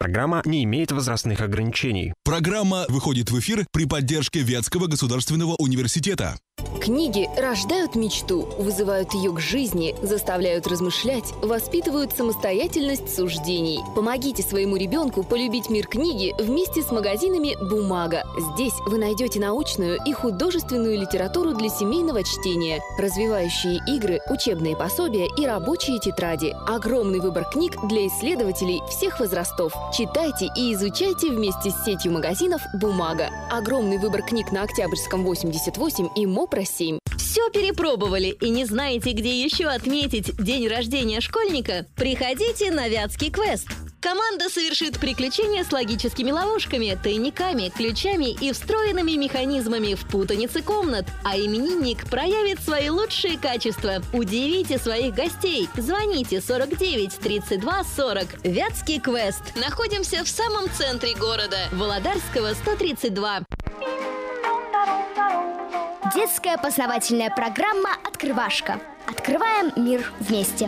Программа не имеет возрастных ограничений. Программа выходит в эфир при поддержке Вятского государственного университета. Книги рождают мечту, вызывают ее к жизни, заставляют размышлять, воспитывают самостоятельность суждений. Помогите своему ребенку полюбить мир книги вместе с магазинами «Бумага». Здесь вы найдете научную и художественную литературу для семейного чтения, развивающие игры, учебные пособия и рабочие тетради. Огромный выбор книг для исследователей всех возрастов. Читайте и изучайте вместе с сетью магазинов «Бумага». Огромный выбор книг на Октябрьском 88 и МОПРО 7. Все перепробовали и не знаете, где еще отметить день рождения школьника? Приходите на Вятский квест. Команда совершит приключения с логическими ловушками, тайниками, ключами и встроенными механизмами в путанице комнат. А именинник проявит свои лучшие качества. Удивите своих гостей. Звоните 49 32 40. Вятский квест. Находимся в самом центре города. Володарского 132. Детская познавательная программа «Открывашка». Открываем мир вместе.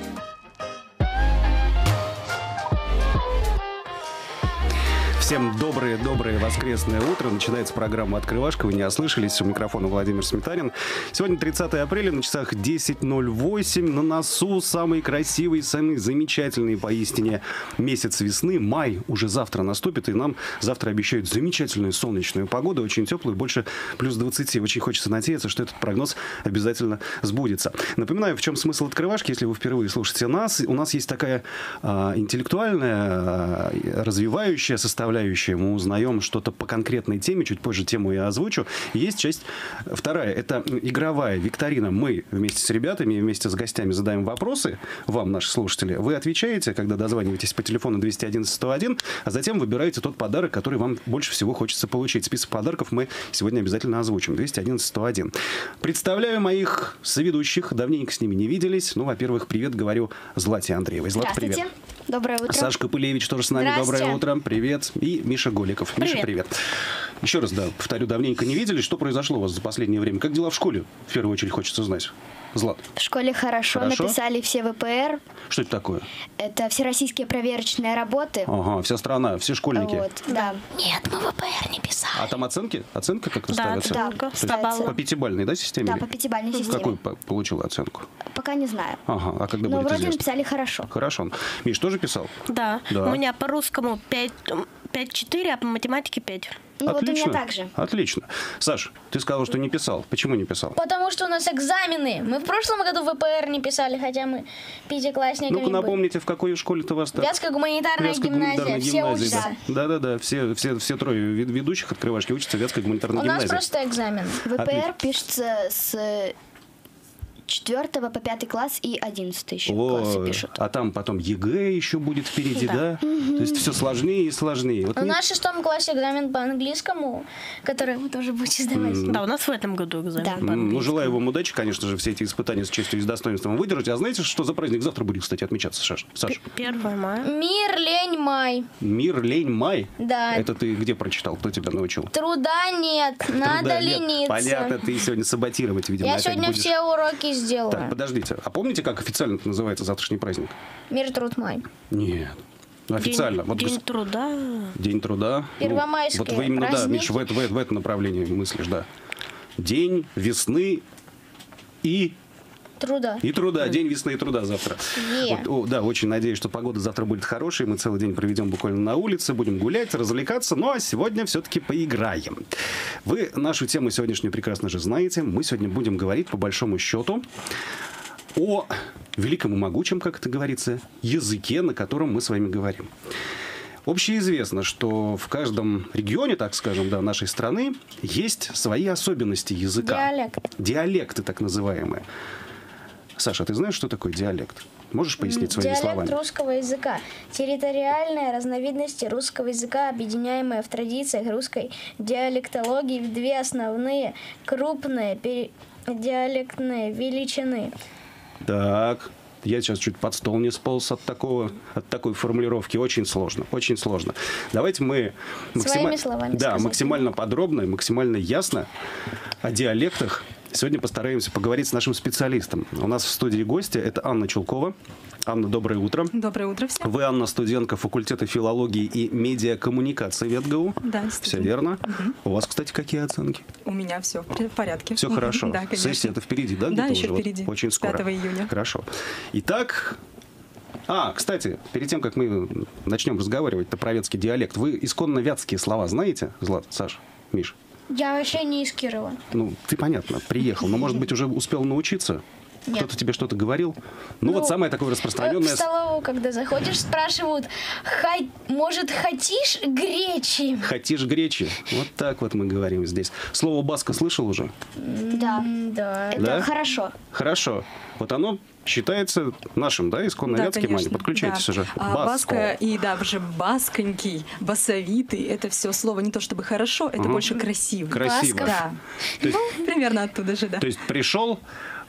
Всем доброе воскресное утро. Начинается программа «Открывашка». Вы не ослышались. У микрофона Владимир Сметанин. Сегодня 30 апреля, на часах 10:08. На носу самый красивый, самый замечательный поистине месяц весны. Май уже завтра наступит, и нам завтра обещают замечательную солнечную погоду, очень теплую, больше плюс 20. Очень хочется надеяться, что этот прогноз обязательно сбудется. Напоминаю, в чем смысл «Открывашки», если вы впервые слушаете нас. У нас есть такая интеллектуальная, развивающая составляющая. Мы узнаем что-то по конкретной теме. Чуть позже тему я озвучу. Есть часть вторая. Это игровая викторина. Мы вместе с ребятами, вместе с гостями задаем вопросы вам, наши слушатели. Вы отвечаете, когда дозваниваетесь по телефону 211-101, а затем выбираете тот подарок, который вам больше всего хочется получить. Список подарков мы сегодня обязательно озвучим. 211-101. Представляю моих соведущих. Давненько с ними не виделись. Ну, во-первых, привет говорю Злате Андреевой. Злата, привет. Доброе утро. Сашка Пылевич тоже с нами. Доброе утро. Привет. И Миша Голиков. Привет. Миша, привет. Еще раз, повторю, давненько не виделись. Что произошло у вас за последнее время? Как дела в школе? В первую очередь хочется знать. Злат. В школе хорошо. Написали все ВПР. Что это такое? Это всероссийские проверочные работы. Ага, вся страна, все школьники. Вот, да. Нет, мы ВПР не писали. А там оценки? Оценка как-то ставится? Да, по пятибалльной, системе? Да, по пятибалльной системе. Какую получила оценку? Пока не знаю. Ага, а когда Но будет вроде известно? написали хорошо. Хорошо. Миш, тоже писал? Да. У меня по русскому 5,4, а по математике 5. Ну отлично. Вот у меня так же. Отлично. Саш, ты сказал, что не писал. Почему не писал? Потому что у нас экзамены. Мы в прошлом году ВПР не писали, хотя мы пятиклассниками Ну-ка были. напомните, в какой школе-то вас так? Вятская гуманитарная гимназия. Все учатся. Да. Все трое ведущих открывашки учатся в Вятской гуманитарной У гимназии. нас просто экзамен. ВПР пишется с 4 по 5 класс и 11 еще классы пишут. А там потом ЕГЭ еще будет впереди, да? То есть все сложнее и сложнее. Вот у нас в 6 классе экзамен по английскому, который вы тоже будете сдавать. Да, у нас в этом году экзамен по английскому. Ну, желаю вам удачи, конечно же, все эти испытания с честью и с достоинством выдержать. А знаете, что за праздник завтра будет, кстати, отмечаться, Саша? 1 мая. Мир, лень, май. Мир, лень, май? Да. Это ты где прочитал? Кто тебя научил? Труда нет, надо лениться. Понятно, ты сегодня саботировать, видимо, Я опять сегодня будешь. все уроки сделала. Так, подождите. А помните, как официально называется завтрашний праздник? Мир, труд, май. Нет. Официально. День труда. День труда. Первомайские вот вы именно, праздники. да, Миш, в это направлении мыслишь, да. День весны и... Труда. И труда. День весны и труда завтра. Вот, да, очень надеюсь, что погода завтра будет хорошей. Мы целый день проведем буквально на улице, будем гулять, развлекаться. Ну, а сегодня все-таки поиграем. Вы нашу тему сегодняшнюю прекрасно же знаете. Мы сегодня будем говорить, по большому счету, о великом и могучем, как это говорится, языке, на котором мы с вами говорим. Общеизвестно, что в каждом регионе, так скажем, да, нашей страны есть свои особенности языка. Диалекты так называемые. Саша, ты знаешь, что такое диалект? Можешь пояснить своими словами? Диалект русского языка. Территориальная разновидность русского языка, объединяемая в традициях русской диалектологии в две основные крупные диалектные величины. Так, я сейчас чуть под стол не сполз от такой формулировки. Очень сложно, очень сложно. Давайте мы своими словами максимально подробно и максимально ясно о диалектах Сегодня постараемся поговорить с нашим специалистом. У нас в студии гости. Это Анна Чулкова. Анна, доброе утро. Доброе утро всем. Вы, Анна, студентка факультета филологии и медиакоммуникации ВетГУ. Да, все верно. У вас, кстати, какие оценки? У меня все в порядке. Все хорошо. Да, конечно. Сессия это впереди, да? Да, еще уже? впереди. Вот очень скоро. 5 июня. Хорошо. Итак... кстати, перед тем, как мы начнем разговаривать про вятский диалект, вы исконно вятские слова знаете, Злат, Саш, Миш? Я вообще не из Кирова. Ну, ты, понятно, приехал, но, может быть, уже успел научиться? Нет. Кто-то тебе что-то говорил? Ну, вот самое такое распространенное... В столовую, когда заходишь, спрашивают, может, хотишь гречи? Хотишь гречи? Вот так вот мы говорим здесь. Слово баска слышал уже? Да. Это хорошо. Хорошо. Вот оно считается нашим, да, исконно вятским, Аня? Подключайтесь уже. Баска и, уже басконький, басовитый, это все слово не то чтобы хорошо, это больше красиво. Красиво. Да. Примерно оттуда же, да. То есть пришел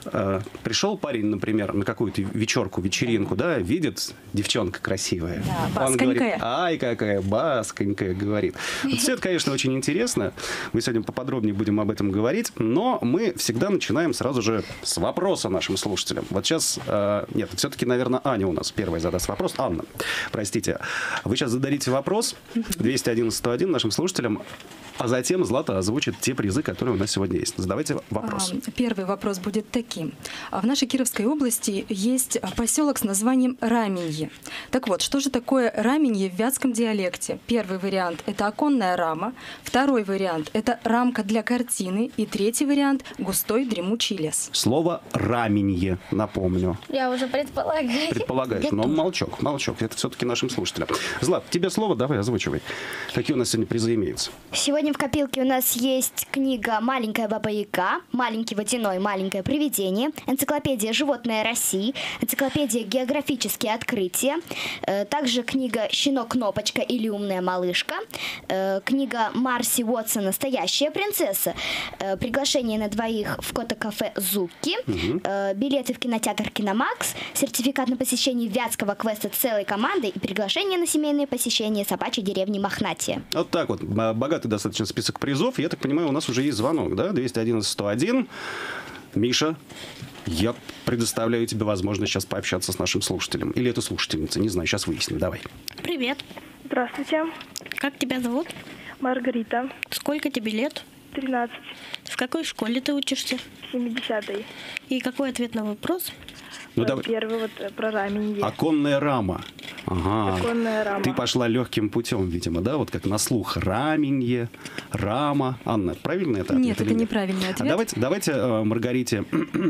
парень, например, на какую-то вечерку, вечеринку, да, видит девчонка красивая. Да, он говорит, ай, какая басконькая, говорит. Вот все это, конечно, очень интересно. Мы сегодня поподробнее будем об этом говорить, но мы всегда начинаем сразу же с вопроса нашим слушателям. Вот сейчас, нет, все-таки, наверное, Аня у нас первая задаст вопрос. Анна, простите, вы сейчас зададите вопрос 211-101 нашим слушателям, а затем Злата озвучит те призы, которые у нас сегодня есть. Задавайте вопрос. Первый вопрос будет таким. В нашей Кировской области есть поселок с названием Раменье. Так вот, что же такое Раменье в вятском диалекте? Первый вариант – это оконная рама. Второй вариант – это рамка для картины. И третий вариант – густой дремучий лес. Слово «раменье», напомню. Я уже предполагаю. Предполагаешь, но молчок. Это все-таки нашим слушателям. Злат, тебе слово, давай озвучивай. Какие у нас сегодня призы имеются? Сегодня в копилке у нас есть книга «Маленькая баба-яга», «Маленький водяной», «Маленькое привидение», энциклопедия «Животные России», энциклопедия «Географические открытия», также книга «Щенок-кнопочка» или «Умная малышка», книга Марси Уотсон «Настоящая принцесса», приглашение на двоих в кота-кафе «Зубки», билеты в кинотеатр «Киномакс», сертификат на посещение вятского квеста целой команды и приглашение на семейное посещение собачьей деревни Мохнатия. Вот так вот. Богатый достаточно список призов. Я так понимаю, у нас уже есть звонок, да? 211-101. Миша, я предоставляю тебе возможность сейчас пообщаться с нашим слушателем. Или это слушательница, не знаю, сейчас выясним. Давай. Привет. Здравствуйте. Как тебя зовут? Маргарита. Сколько тебе лет? 13. В какой школе ты учишься? В 70-й. И какой ответ на вопрос? Первый вот про раменье. Оконная рама. Ага. Оконная рама. Ты пошла легким путем, видимо, да? Вот как на слух. Раменье, рама. Анна, правильно это? Нет, это неправильный ответ. Давайте Маргарите...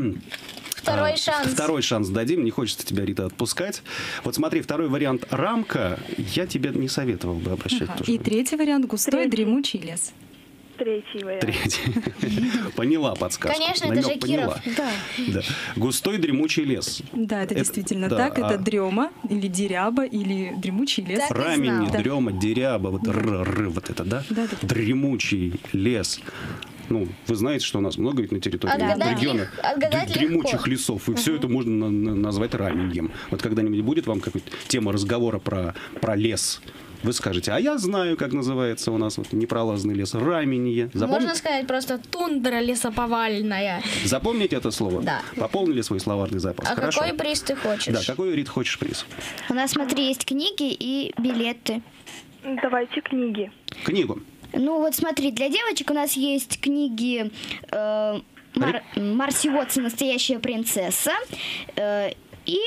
Второй шанс. Второй шанс дадим. Не хочется тебя, Рита, отпускать. Вот смотри, второй вариант «рамка» я тебе не советовал бы обращать. И третий вариант «густой дремучий лес». Третий вариант. Поняла подсказку. Конечно, это же Киров. Да. Густой дремучий лес. Да, это действительно так. Это дрема или деряба или дремучий лес. Рамень, дрема, деряба, вот это, да? Дремучий лес. Ну, вы знаете, что у нас много ведь на территории региона дремучих лесов, и все это можно назвать раменьем. Вот когда-нибудь будет вам какая-то тема разговора про лес, вы скажете, а я знаю, как называется у нас вот непролазный лес, раменье. Можно сказать просто тундра лесоповальная. Запомните это слово? Да. Пополнили свой словарный запас? А Хорошо. какой приз ты хочешь? Да, какой, Рит, хочешь приз? У нас, смотри, есть книги и билеты. Давайте книги. Книгу. Ну вот смотри, для девочек у нас есть книги Марси Уотсон «Настоящая принцесса» и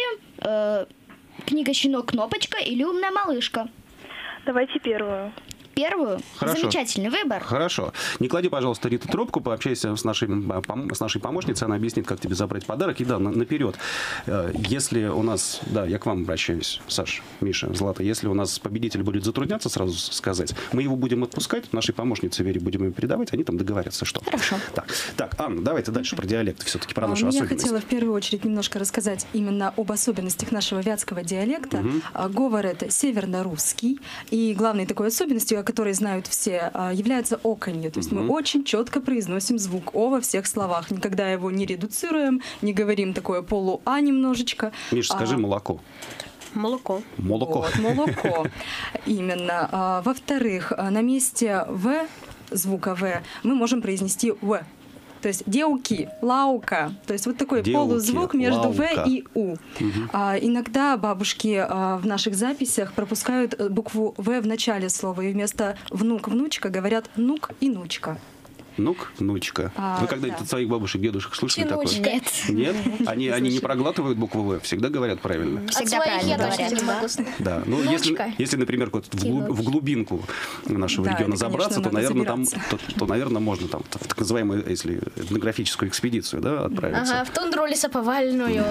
книга «Щенок-кнопочка» или «Умная малышка». Давайте первую. Первую? Хорошо. Замечательный выбор. Хорошо. Не клади, пожалуйста, Рита, трубку, пообщайся с нашей помощницей, она объяснит, как тебе забрать подарок. И да, наперед. Если у нас, да, я к вам обращаюсь, Саш, Миша, Злата, если у нас победитель будет затрудняться сразу сказать, мы его будем отпускать, нашей помощнице Вере будем ее передавать, они там договорятся, что. Хорошо. Так, Анна, давайте дальше про диалект, все-таки про нашу особенность. Я хотела в первую очередь немножко рассказать именно об особенностях нашего вятского диалекта. Говор это северно-русский, и главной такой особенностью, о которой знают все, является оканье. То есть мы очень четко произносим звук «о» во всех словах. Никогда его не редуцируем, не говорим такое полу-а немножечко. Миша, скажи молоко. Молоко. Молоко. Вот, молоко. Именно. Во-вторых, на месте «в», звука «в», мы можем произнести «в». То есть деуки, лаука. То есть вот такой Деуки, полузвук между лаука. В и У. Иногда бабушки в наших записях пропускают букву В в начале слова. И вместо внук, внучка говорят нук и нучка. Ну-ка, внучка. Вы когда-нибудь от своих бабушек, дедушек слышали такое? Нет. Нет? Они не проглатывают букву В, всегда говорят правильно. Всегда От своих я правильно точно не говорят. могу. Да, ну если, например, вот в глубинку нашего Да, региона это, забраться, конечно, то, наверное, там, надо наверное, можно там в так называемую, если этнографическую экспедицию, да, отправиться. Ага, в тундру лесоповальную.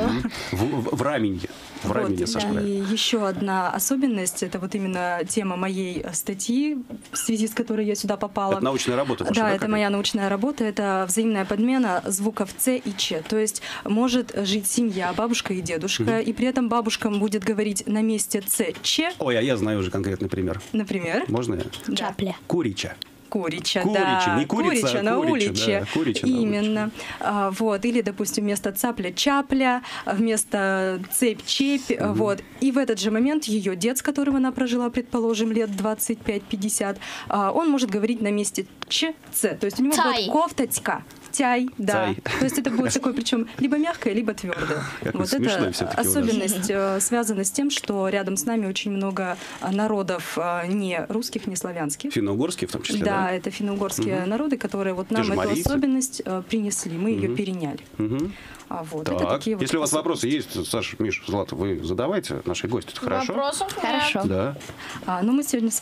В Раменье. В Раменье, Саша. И еще одна особенность, это вот именно тема моей статьи, в связи с которой я сюда попала. Это научная работа ваша, Да, это какая? моя научная работа, это взаимная подмена звуков Ц и Ч. То есть может жить семья, бабушка и дедушка, и при этом бабушка будет говорить на месте Ц, Ч. Ой, а я знаю уже конкретный пример. Например? Можно я? Да. Чапля. Курича. Курича, Курича, да. не курица, Курича а на курича, уличе. да, курича на Именно. Вот. Или, допустим, вместо цапля чапля, вместо цепь чепь. Вот. И в этот же момент ее дед, с которым она прожила, предположим, лет 25-50, он может говорить на месте ч, ц. То есть у него Цай. будет кофточка. Тяй, да. Цай. То есть это будет такое, причем либо мягкое, либо твердое. Какой Вот смешной это всё-таки у нас. особенность связана с тем, что рядом с нами очень много народов не русских, не славянских. Финно-угорский в том числе, Да, да? это финно-угорские народы, которые вот нам же эту марийцы. особенность принесли, мы ее переняли. Мгм. Вот, это Так, такие вот если у вас вопросы особенности. есть, Саша, Миш, Злата, вы задавайте нашей гости. Это хорошо? Вопросов нет. Хорошо. Да. Но мы сегодня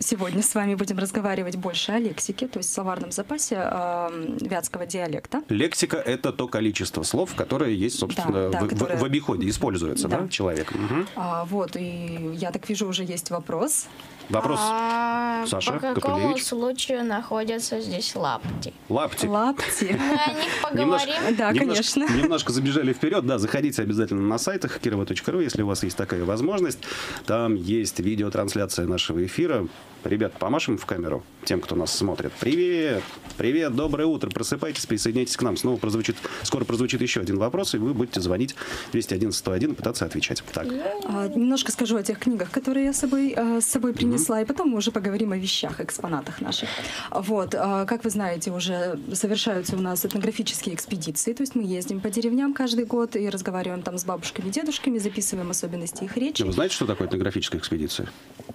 с вами будем разговаривать больше о лексике, то есть словарном запасе вятского диалекта. Лексика – это то количество слов, которые есть, собственно, Да, которые- в обиходе, используются, да, Да. человеком. Мгм. Вот, и я так вижу, уже есть вопрос. Вопрос, А Саша по какому Капелевич. случаю находятся здесь лапти? Лапти. Лапти. Мы о них поговорим. Да, конечно. Немножко забежали вперед. Да, заходите обязательно на сайтах kirova.ru, если у вас есть такая возможность. Там есть видеотрансляция нашего эфира. Ребят, помашем в камеру тем, кто нас смотрит. Привет! Привет, доброе утро. Просыпайтесь, присоединяйтесь к нам. Скоро прозвучит еще один вопрос, и вы будете звонить 211-101 и пытаться отвечать. Так. Немножко скажу о тех книгах, которые я с собой принесла, и потом мы уже поговорим о вещах, экспонатах наших. Вот, как вы знаете, уже совершаются у нас этнографические экспедиции, то есть мы ездим по деревням каждый год и разговариваем там с бабушками, дедушками, записываем особенности их речи. Вы знаете, что такое этнографическая экспедиция?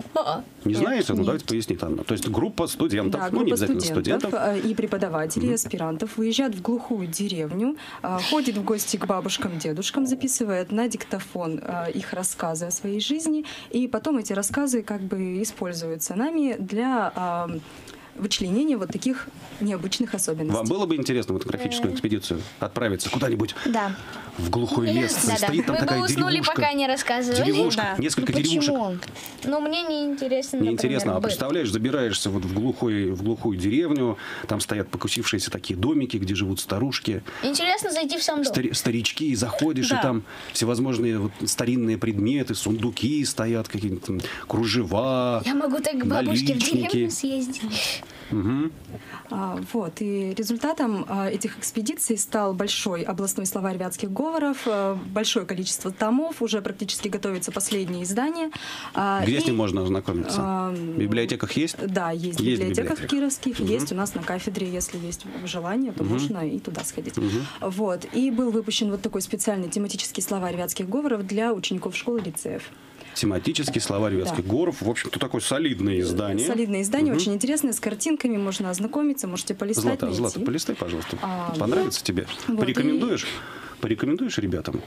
Не Нет. знаете? Ну, Нет. давайте поясните, Анна. То есть группа студентов, Да, ну, не группа обязательно студентов. и преподавателей, аспирантов выезжают в глухую деревню, ходят в гости к бабушкам, дедушкам, записывают на диктофон их рассказы о своей жизни, и потом эти рассказы как бы используются нами для вычленения вот таких необычных особенностей. Вам было бы интересно в этнографическую экспедицию отправиться куда-нибудь Да. в глухой лес? Да-да. Стоит там Вы бы такая уснули, деревушка. пока не рассказывали. Деревушка, несколько деревушек. Ну, мне не интересно, Неинтересно, а например, быт. представляешь, забираешься вот в глухую деревню, там стоят покусившиеся такие домики, где живут старушки, Интересно зайти в сам дом. старички, и заходишь, и там всевозможные вот старинные предметы, сундуки стоят, какие-нибудь там кружева, Я могу так к бабушке в наличники. деревню съездить. Мгм. Вот, и результатом этих экспедиций стал большой областной словарь вятских говоров, большое количество томов, уже практически готовится последнее издание. Где с ним можно ознакомиться? В библиотеках есть? Да, есть в Есть в библиотеках библиотеках. кировских, есть у нас на кафедре, если есть желание, то можно и туда сходить. Вот, и был выпущен вот такой специальный тематический словарь вятских говоров для учеников школ и лицеев. Тематический словарь вятских говоров. В общем-то, такое солидное издание. Солидное издание, очень интересное, с картинками, можно ознакомиться, можете полистать, найти. Злата, полистай, пожалуйста. А, Понравится тебе? вот Порекомендуешь? Порекомендуешь ребятам?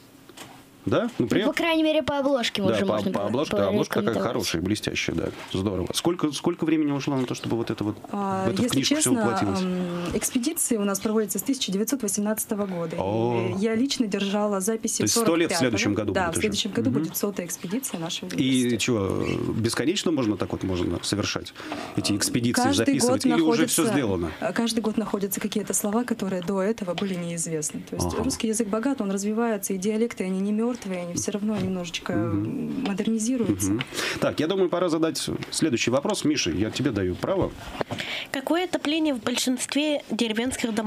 Да? Ну, По крайней мере, по обложке Да, уже можно по обложке, да, обложка такая порекомендовать. хорошая, блестящая, да, здорово. Сколько времени ушло на то, чтобы вот это вот в эту Если книжку все честно, воплотилось? экспедиции у нас проводятся с 1918 года. О. И я лично держала записи То есть 100 лет в 45-го. следующем году Да, будет в уже. следующем году будет 100-я экспедиция нашего И университета. что, бесконечно можно так вот можно совершать эти экспедиции, Каждый записывать, год или уже находится- все сделано? Каждый год находятся какие-то слова, которые до этого были неизвестны. То есть Ага. русский язык богат, он развивается, и диалекты, они не мертвые, они все равно немножечко модернизируются. Мгм. Так, я думаю, пора задать следующий вопрос. Миша, я тебе даю право. Какое отопление в большинстве деревенских домов?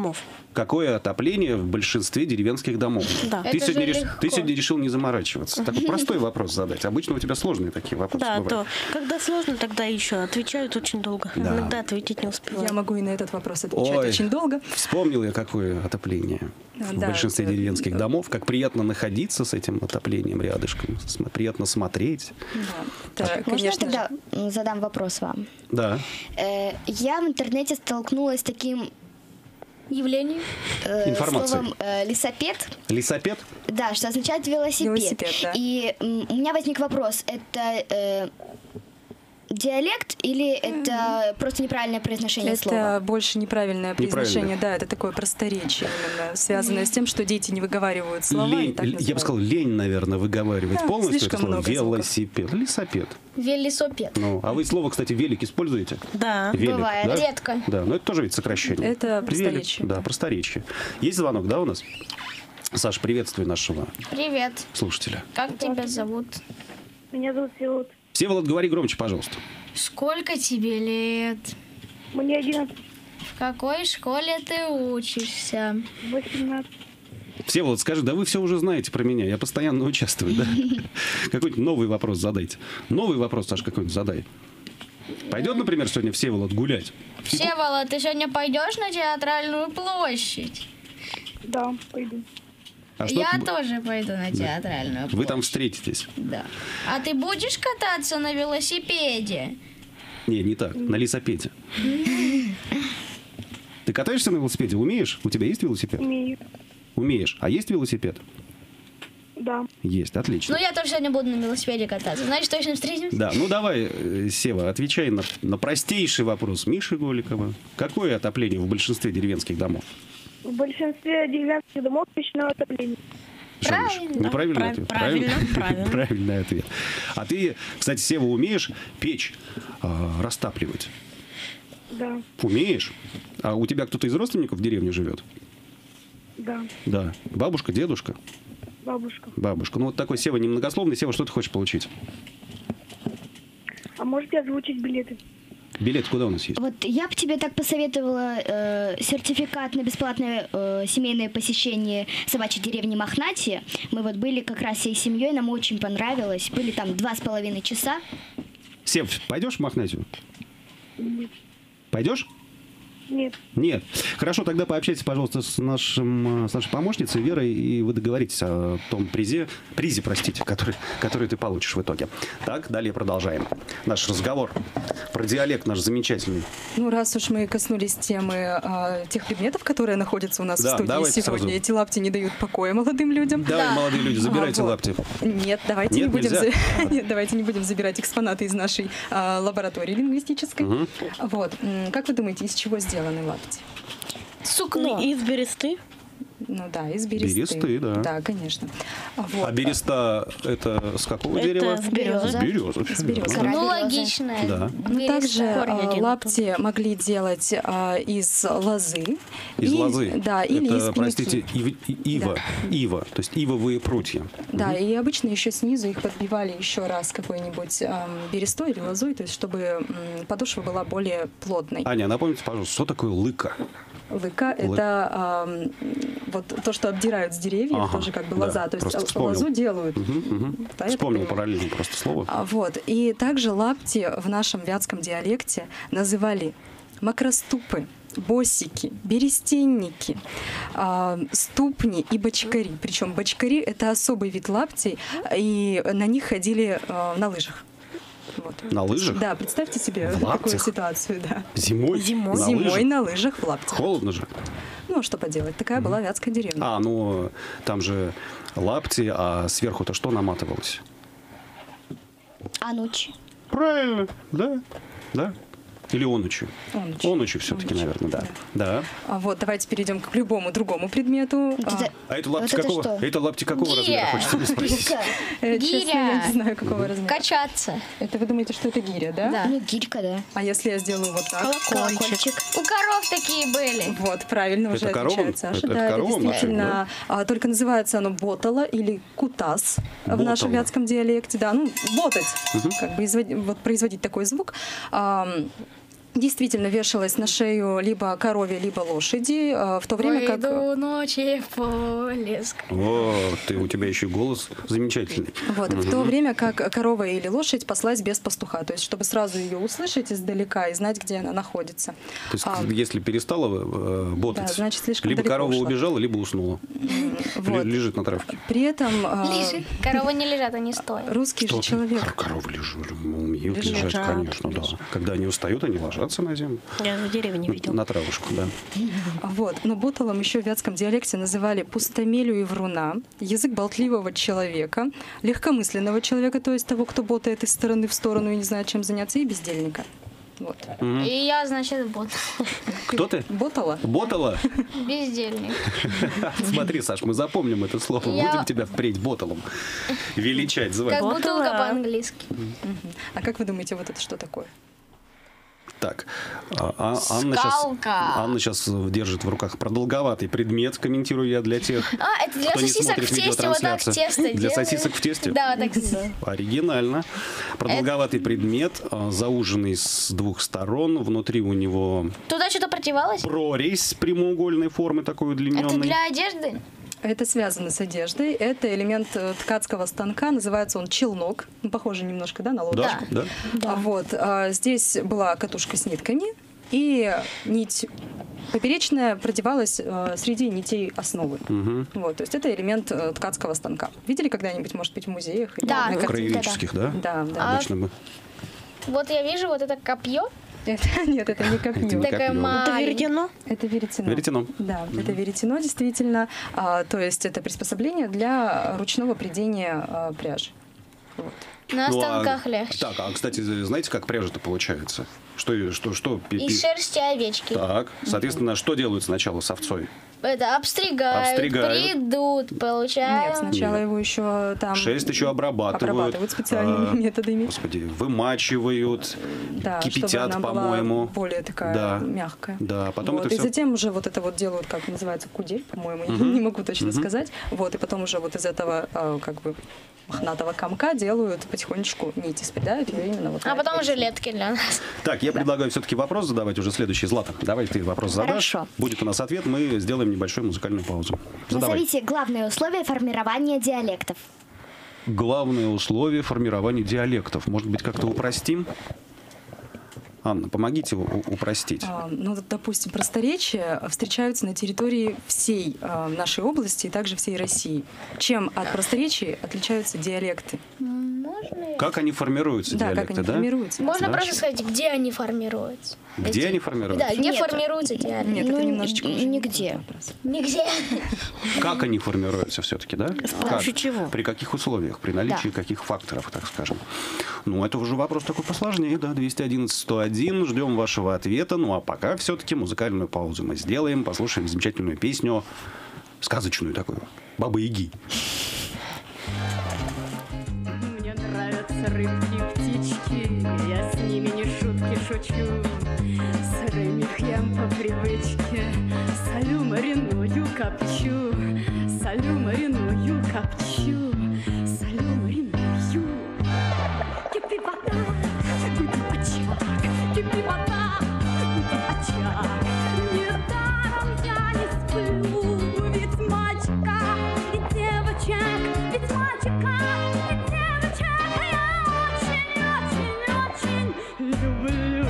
Какое отопление в большинстве деревенских домов? Да. Ты сегодня легко. решил не заморачиваться. Такой простой вопрос задать. Обычно у тебя сложные такие вопросы Да, бывают. то когда сложно, тогда еще отвечают очень долго. Да. Иногда ответить не успеваю. Я могу и на этот вопрос отвечать Ой, очень долго. вспомнил я, какое отопление в Да, большинстве это- деревенских домов. Как приятно находиться с этим отоплением рядышком. Приятно смотреть. Да, это, Можно я конечно же. тогда задам вопрос вам? Да. Я в интернете столкнулась с таким Явление. Информация. словом лесопед. Лесопед? Да, что означает велосипед. Велосипед, да. И у меня возник вопрос, это диалект или это просто неправильное произношение Это слова? больше неправильное произношение, да, это такое просторечие именно, связанное с тем, что дети не выговаривают слова. Лень, и так я бы называют. сказал, лень, наверное, выговаривать Да, полностью это слишком слово. много звуков. Велосипед. Лесопед. Велосипед. Ну, а вы слово, кстати, велик используете? Да. Велик, Бывает. да? Редко. Да, но это тоже ведь сокращение. Это Велик, просторечие. да, просторечие. Есть звонок, да, у нас? Саш, приветствуй нашего Привет. слушателя. Как тебя зовут? Меня зовут Всеволод. Всеволод, говори громче, пожалуйста. Сколько тебе лет? Мне 11, В какой школе ты учишься? 18. Всеволод, скажи, да вы все уже знаете про меня, я постоянно участвую, да? Какой-нибудь новый вопрос задайте. Новый вопрос, Саш, какой-нибудь задай. Пойдет, например, сегодня Всеволод гулять? Всеволод, ты сегодня пойдешь на театральную площадь? Да, пойду. А что Я ты- тоже пойду на театральную площадь. Вы там встретитесь. Да. А ты будешь кататься на велосипеде? Не так, на лесопеде. Ты катаешься на велосипеде? Умеешь? У тебя есть велосипед? Умею. Умеешь. А есть велосипед? Да. Есть, отлично. Ну, я тоже сегодня буду на велосипеде кататься. Значит, точно встретимся? Да, ну давай, Сева, отвечай на простейший вопрос Миши Голикова. Какое отопление в большинстве деревенских домов? В большинстве деревенских домов печное отопление. Правильно. Неправильный ответ. Правильно. Правильный ответ. А ты, кстати, Сева, умеешь печь растапливать? Да. Умеешь? А у тебя кто-то из родственников в деревне живет? Да. Да. Бабушка, дедушка? Бабушка. Бабушка. Ну вот такой Сева немногословный. Сева, что ты хочешь получить? А можете озвучить билеты? Билет куда у нас есть? Вот я бы тебе так посоветовала сертификат на бесплатное семейное посещение собачьей деревни Мохнатия. Мы вот были как раз всей семьей, нам очень понравилось. Были там 2,5 часа. Сев, пойдешь в Мохнатию? Нет. Пойдешь? Нет. Нет. Хорошо, тогда пообщайтесь, пожалуйста, с нашей помощницей Верой, и вы договоритесь о том призе, простите, который ты получишь в итоге. Так, далее продолжаем наш разговор про диалект наш замечательный. Ну, раз уж мы коснулись темы тех предметов, которые находятся у нас в студии давайте сегодня, сразу. эти лапти не дают покоя молодым людям. Давай, молодые люди, забирайте Вот. лапти. Нет, давайте Нет, не будем нельзя? Нет, давайте не будем забирать экспонаты из нашей лаборатории лингвистической. Вот. Как вы думаете, из чего сделаны лапти? Сукно. Из бересты. Ну да, из бересты. Бересты, да. Да, конечно. Вот. А береста это с какого Это дерева? с березы. С березы. С березы. Кора Ну, березы. логично. Да. Ну, также Корень один. лапти могли делать из лозы. Из И- лозы. Да, или из это, пеньки. простите, ива. Ива, то есть ивовые прутья. Да, и обычно еще снизу их подбивали еще раз какой-нибудь берестой или лозой, то есть чтобы подошва была более плотной. Аня, напомните, пожалуйста, что такое лыка? Лыка — это вот то, что обдирают с деревьев, Ага, тоже как бы да, лоза. То есть просто вспомнил. лозу делают. Да, я Вспомнил так понимаю. параллельно просто слово. Вот. И также лапти в нашем вятском диалекте называли макроступы, босики, берестенники, ступни и бочкари. Причем бочкари — это особый вид лаптей, и на них ходили на лыжах. Вот. На лыжах? Да, представьте себе В такую лаптях? ситуацию. Да. Зимой? Зимой. На Зимой лыжах? на лыжах в лаптях. Холодно же. Ну, что поделать, такая была вятская деревня. А, ну, там же лапти, а сверху-то что наматывалось? Анучи. Правильно, да, да. Или онучи. Онучи. Онучи все-таки, Онучи, наверное, да. Да. Вот, давайте перейдем к любому другому предмету. А это лапти это какого? что? Это лапти какого Гиря. размера? Хочется мне спросить. Честно, я Гиря. не знаю, какого размера. Качаться. Это вы думаете, что это гиря, да? Да. Ну, гирька, да. А если я сделаю вот так? Колокольчик. У коров такие были. Вот, правильно, Это уже корова? отвечает Саша. Это Да, это корова, действительно. Только называется оно ботала или кутас в Ботала. нашем вятском диалекте. Да, ну, ботать, как бы вот производить такой звук. действительно вешалась на шею либо корове, либо лошади, в то время как... Пойду ночи по лесу. О, у тебя еще голос замечательный. Вот, в то время как корова или лошадь паслась без пастуха, то есть чтобы сразу ее услышать издалека и знать, где она находится. То есть если перестала ботать, да, значит, слишком либо далеко корова ушла. убежала, либо уснула. Вот. Лежит на травке. При этом... Лежит. Коровы не лежат, они стоят. Русский же человек. Коровы умеют лежать, конечно, да. Когда они устают, они ложатся на землю. Я в деревне видел. На травушку, да. Вот. Но боталом еще в вятском диалекте называли пустомелю и вруна, язык болтливого человека, легкомысленного человека, то есть того, кто ботает из стороны в сторону и не знает, чем заняться, и бездельника. Вот. И я, значит, бот. Кто ты? Ботала? Ботала? Бездельник. Смотри, Саш, мы запомним это слово. Будем тебя впредь боталом величать, звать. Как бутылка по-английски. А как вы думаете, вот это что такое? Так, Анна сейчас держит в руках продолговатый предмет, комментирую я для тех, это для кто не сосисок смотрит в тесте, вот так видеотрансляцию. тесто Для делают. сосисок в тесте? Да, вот так. Оригинально. Продолговатый предмет, зауженный с двух сторон. Внутри у него Туда что-то противалось? прорезь прямоугольной формы, такой удлиненной. Это для одежды? Это связано с одеждой. Это элемент ткацкого станка. Называется он челнок. Ну, похоже немножко, да, на лодочку? Да. Вот. Здесь была катушка с нитками, и нить поперечная продевалась среди нитей основы. Вот, то есть это элемент ткацкого станка. Видели когда-нибудь, может быть, в музеях? Или Да. на В картинках? краеведческих, да? Да, да. Обычно мы. Вот я вижу вот это копье. Нет, это не копье. Это не Такая копье. Это веретено? Это веретено. Веретено. Да, это веретено, действительно. То есть это приспособление для ручного прядения пряжи. Вот. На станках легче. Так, кстати, знаете, как пряжа-то получается? Что? Из шерсти овечки. Так, соответственно, что делают сначала с овцой? Это обстригают, придут, получают. Нет, сначала его еще там... Шерсть еще обрабатывают специальными методами. Господи, вымачивают, Да, кипятят, чтобы она по-моему. была более такая мягкая. Да, потом вот. это И все... затем уже вот это вот делают, как называется, кудель, по-моему, я не могу точно сказать. Вот, и потом уже вот из этого как бы мохнатого комка делают потихонечку нити, спрядают ее именно вот. А потом жилетки для нас. Так, я предлагаю все-таки вопрос задавать уже следующий. Злата, давай ты вопрос задашь. Хорошо. Будет у нас ответ, мы сделаем небольшую музыкальную паузу. Задавай. Назовите главные условия формирования диалектов. Главное условие формирования диалектов. Может быть, как-то упростим? Анна, помогите упростить. Ну, вот, допустим, просторечия встречаются на территории всей нашей области и также всей России. Чем от просторечий отличаются диалекты? Как они формируются, диалекты, как они формируются. Можно Знаешь? просто сказать, где они формируются. Где они формируются? Да, где Нет. формируются диалекты. Нет, это немножечко уже нигде. Нигде. Как они формируются все-таки, да? помощью чего? При каких условиях? При наличии каких факторов, так скажем? Ну, это уже вопрос такой посложнее, да, 211-101. Ждем вашего ответа. Ну, а пока все-таки музыкальную паузу мы сделаем. Послушаем замечательную песню, сказочную такую, «Бабы-Яги». Мне нравятся рыбки и птички, я с ними не шутки шучу. Сырым их ем по привычке, солю, мариную, копчу. Солю, мариную, копчу. Солю, мариную. Кипи вода, гуди очаг, кипи вода, гуди очаг. Недаром я не сплю, ведь мальчика и девочек, ведь мальчика и девочек я очень-очень-очень люблю.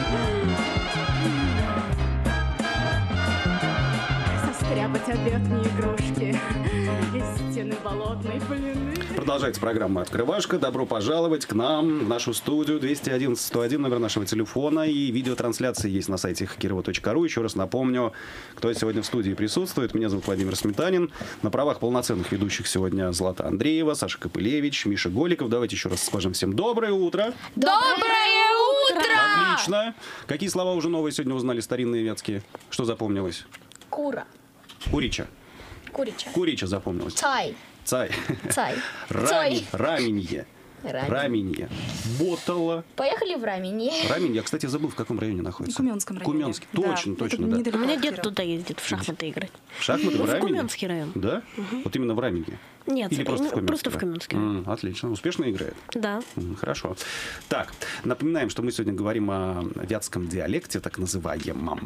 Состряпать обедные игрушки из стены болотной плены. Продолжается программа «Открывашка». Добро пожаловать к нам, в нашу студию. 211-101, номер нашего телефона. И видеотрансляция есть на сайте хакирова.ру. Еще раз напомню, кто сегодня в студии присутствует. Меня зовут Владимир Сметанин. На правах полноценных ведущих сегодня Злата Андреева, Саша Копылевич, Миша Голиков. Давайте еще раз скажем всем доброе утро. Доброе утро! Отлично. Какие слова уже новые сегодня узнали, старинные вятские? Что запомнилось? Кура. Курича. Курича. Курича запомнилось. Цай. Цай. Цай. Раменье. Раменье. Ботала. Поехали в Раменье. Раменье, я, кстати, забыл, в каком районе находится. В Кумёнском районе. Кумёнский. Точно, Да, точно, это да. недалеко У меня от дед Кира. туда ездит в шахматы играть. В шахматы в В Раменье? Кумёнский район. Да? Вот именно в Раменье? Нет, Или просто в Кумёнске? просто в Кумёнске. Отлично. Успешно играет? Да. Хорошо. Так, напоминаем, что мы сегодня говорим о вятском диалекте, так называемом.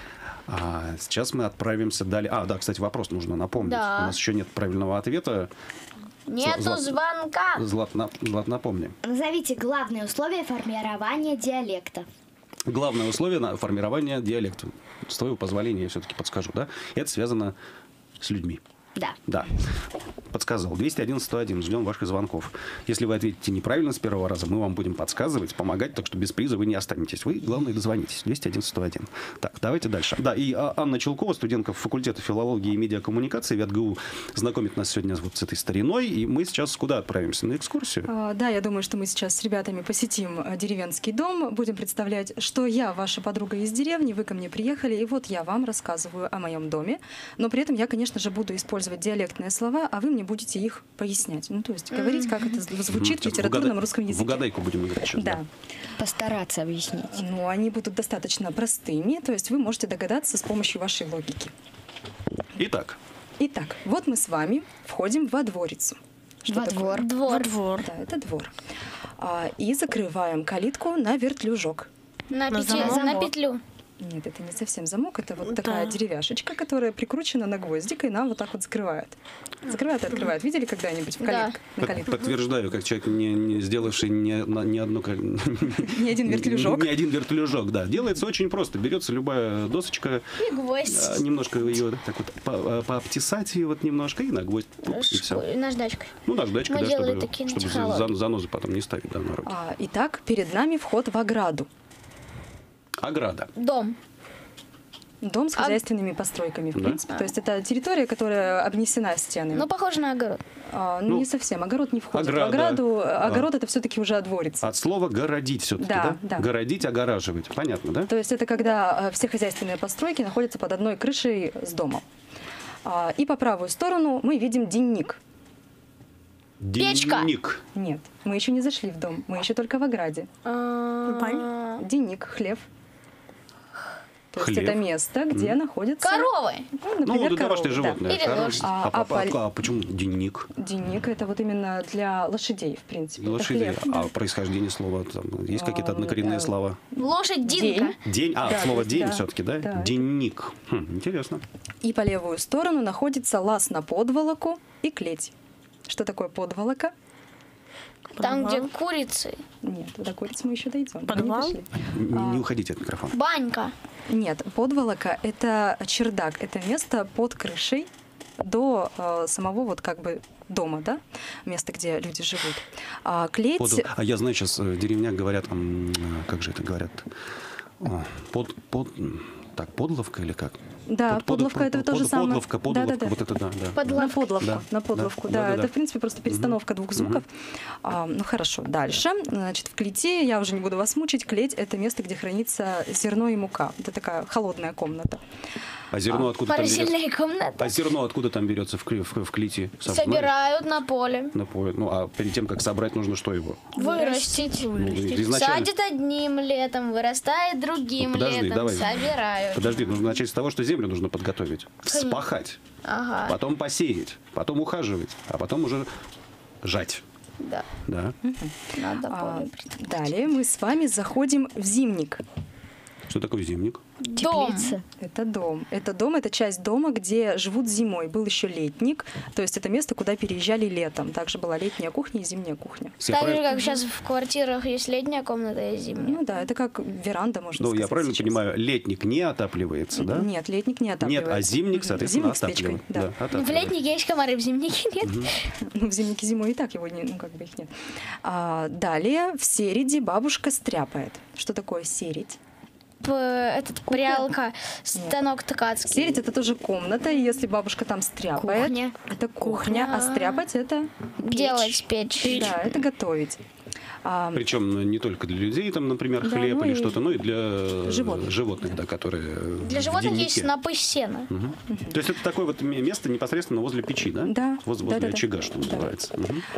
Сейчас мы отправимся далее. Да, кстати, вопрос нужно напомнить. Да. У нас еще нет правильного ответа. Нету звонка. Злат, напомни. Назовите главные условия формирования диалекта. Главное условие формирования диалекта. С твоего позволения я все-таки подскажу, да? Это связано с людьми. Да. Да. Подсказал. 211-101. Ждем ваших звонков. Если вы ответите неправильно с первого раза, мы вам будем подсказывать, помогать, так что без приза вы не останетесь. Вы, главное, дозвонитесь. 211-101. Так, давайте дальше. Да, и Анна Челкова, студентка факультета филологии и медиакоммуникации ВятГУ, знакомит нас сегодня вот с этой стариной. И мы сейчас куда отправимся? На экскурсию? Да, я думаю, что мы сейчас с ребятами посетим деревенский дом, будем представлять, что я ваша подруга из деревни, вы ко мне приехали, и вот я вам рассказываю о моем доме. Но при этом я, конечно же, буду использовать диалектные слова, а вы мне будете их пояснять. Ну, то есть говорить, как это звучит в литературном русском языке. В угадайку будем играть сейчас. Да. Постараться объяснить. Ну, они будут достаточно простыми, то есть вы можете догадаться с помощью вашей логики. Итак, вот мы с вами входим во дворицу. Во двор. Двор. Да, это двор. И закрываем калитку на вертлюжок. На замок. петлю. Нет, это не совсем замок, это вот такая деревяшечка, которая прикручена на гвоздик, и нам вот так вот закрывает. Закрывает и открывает. Видели когда-нибудь на калитку? подтверждаю, как человек, не сделавший ни один вертлюжок. Ни один вертлюжок, да. Делается очень просто. Берется любая досочка, И гвоздь. немножко ее так вот пообтесать ее вот немножко, и на гвоздь, и все. Наждачкой. Ну, наждачка, Мы да, делали такие чтобы технологии. занозы потом не ставить, да, на руки. Итак, перед нами вход в ограду. Ограда. Дом. Дом с хозяйственными постройками, в принципе. То есть это территория, которая обнесена стенами. Ну, похоже на огород. Не совсем. Огород не входит ограда. в ограду. Огород это все-таки уже дворец. От слова «городить» все-таки, да? Да. Городить, огораживать. Понятно, да? То есть это когда все хозяйственные постройки находятся под одной крышей с домом. И по правую сторону мы видим денник. Печка. Денник. Нет, мы еще не зашли в дом. Мы еще только в ограде. Денник, хлев. То есть это место, где находятся... Коровы. Например, домашние коровы, животные. Или лошадь. А почему денник? Денник это вот именно для лошадей, в принципе. Это Лошадей. хлев. А происхождение слова? Там, есть какие-то однокоренные слова? Лошадь Динка. День. Слово то есть, день да. все-таки, да? Да. Денник. Интересно. И по левую сторону находится лаз на подволоку и клеть. Что такое подволока? Там, где курицы. Нет, до курицы мы еще дойдем. Подвал? Мы не дошли. Не уходите от микрофона. Банька. Нет, подволока это чердак, это место под крышей до самого вот как бы дома, да, место, где люди живут. Клеть... Я знаю, сейчас в деревнях говорят, как же это говорят? Подловка или как? Да, подловка это то же самое. Подловка, Да. вот это да. На подловку, да. Это, в принципе, просто перестановка двух звуков. Ну, хорошо. Дальше. Значит, в клете, я уже не буду вас мучить, клеть — это место, где хранится зерно и мука. Это такая холодная комната. А зерно откуда там берется? Морозильная комната. А зерно откуда там берется в клете? Собирают на поле. На поле. Ну, а перед тем, как собрать, нужно что его? Вырастить. Изначально... Садят одним летом, вырастает другим летом, собирают. Подожди, нужно начать с того, что землю нужно подготовить. Вспахать. Ага. Потом посеять. Потом ухаживать. А потом уже жать. Да. Да. Надо поле. Далее мы с вами заходим в зимник. Что такое зимник? Дом. Это дом. Это часть дома, где живут зимой. Был еще летник, то есть это место, куда переезжали летом. Также была летняя кухня и зимняя кухня. Так же, как сейчас в квартирах есть летняя комната и зимняя. Ну да, это как веранда, можно сказать. Ну, я правильно сейчас. понимаю, летник не отапливается, да? Нет, летник не отапливается. Нет, а зимник, соответственно, Зимник с печкой, отапливается. да. В летнике есть комары, в зимнике нет. Ну, в зимнике зимой и так его не, их нет. Далее в середи бабушка стряпает. Что такое середь? Прялка, станок ткацкий. Середь — это тоже комната, и если бабушка там стряпает, Кухня. это кухня, а стряпать — это Делать печь. Да, это готовить. Причем не только для людей, там, например, Да, хлеб ну или и что-то, но и для животных. да, которые Для в животных есть деннике. снопы сена. То есть это такое вот место непосредственно возле печи, да? Да. Возле Да. очага, что называется.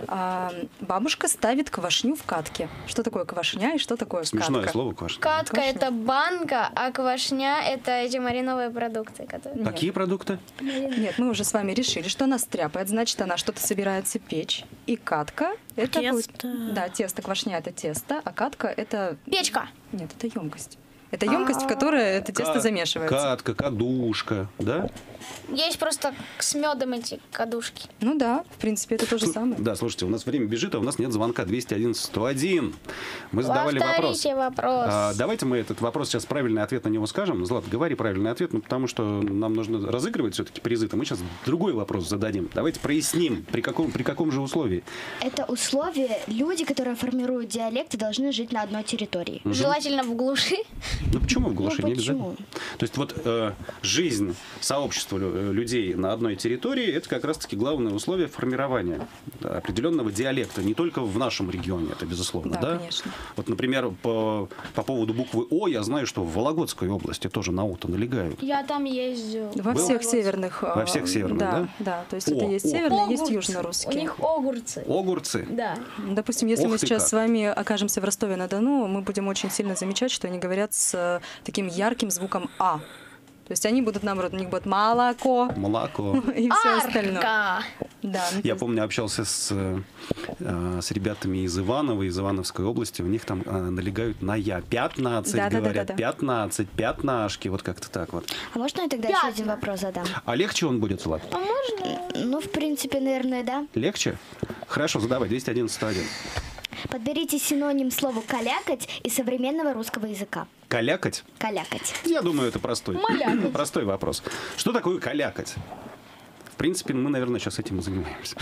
Бабушка ставит квашню в катке. Что такое квашня и что такое Смешное катка? слово квашня. Катка Квашня. это банка, а квашня это эти мариновые продукты, которые... Какие продукты? Нет, мы уже с вами решили, что она стряпает, значит, она что-то собирается печь. И катка это Тесто. будет... Да, тесто, квашня это тесто, а катка это... Печка. Нет, это емкость. Это емкость, в которой это тесто замешивается. Катка, кадушка, да? Есть просто с медом эти кадушки. Ну да, в принципе, это то же самое. Да, слушайте, у нас время бежит, а у нас нет звонка 201-101. Мы задавали вопрос. Повторите вопрос. Давайте мы этот вопрос сейчас правильный ответ на него скажем. Злат, говори правильный ответ, ну, потому что нам нужно разыгрывать все-таки призы. Мы сейчас другой вопрос зададим. Давайте проясним, при каком же условии. Это условие, люди, которые формируют диалекты, должны жить на одной территории. Желательно в глуши. Ну почему в глуши? Ну, Нельзя. почему? То есть вот жизнь сообщества людей на одной территории – это как раз-таки главное условие формирования определенного диалекта. Не только в нашем регионе, это безусловно. Да, конечно. Вот, например, по поводу буквы О, я знаю, что в Вологодской области тоже на О-то налегают. Я там ездил. Во всех северных... Во всех северных, да? Да, то есть это есть северные, есть южно-русские. У них огурцы. Огурцы? Да. Допустим, если Ох мы ты сейчас как. с вами окажемся в Ростове-на-Дону, мы будем очень сильно замечать, что они говорят с таким ярким звуком «а». То есть они будут, наоборот, у них будет молоко Молоко. и все остальное. Арка. Да, ну, Я помню, общался с ребятами из Иваново, из Ивановской области. У них там налегают на «я». 15, Да, говорят. да. 15, пятнашки. Вот как-то так вот. А можно я тогда еще один вопрос задам? А легче он будет, Влад? Ну, в принципе, наверное, да. Легче? Хорошо, задавай. 211-101. Подберите синоним слову «калякать» из современного русского языка. Калякать? Калякать. Я думаю, это простой вопрос. Что такое калякать? В принципе, мы, наверное, сейчас этим и занимаемся.